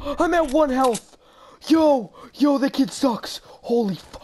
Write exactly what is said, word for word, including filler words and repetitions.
I'm at one health. Yo, yo, that kid sucks. Holy fuck.